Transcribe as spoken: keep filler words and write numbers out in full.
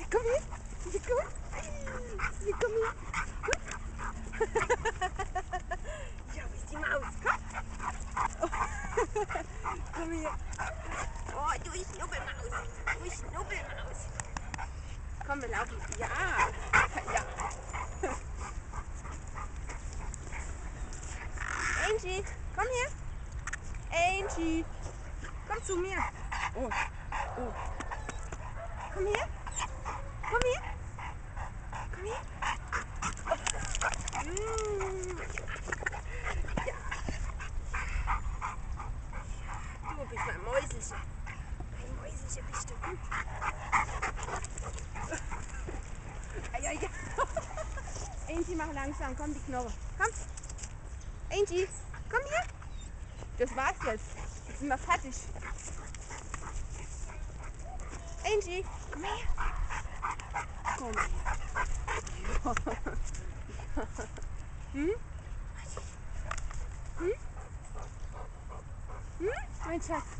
Komm her. Hier, komm. Hier, komm her. Ja, wo ist die Maus? Komm. Oh. Komm her. Oh, du Schnubbelmaus. Du Schnubbelmaus. Komm, wir laufen. Ja. Ja. Angie, komm her. Angie, komm zu mir. Oh, oh. Komm her. Komm her. Komm her. Mm. Ja. Du bist mein Mäuselchen. Mein Mäuselchen bist du. Hm. Ja, ja. Angie, mach langsam. Komm, die Knorre. Komm. Angie, komm her. Das war's jetzt. Jetzt sind wir fertig. Angie, komm her. Komm her. Hm? Hm? Hm? Mein Schatz.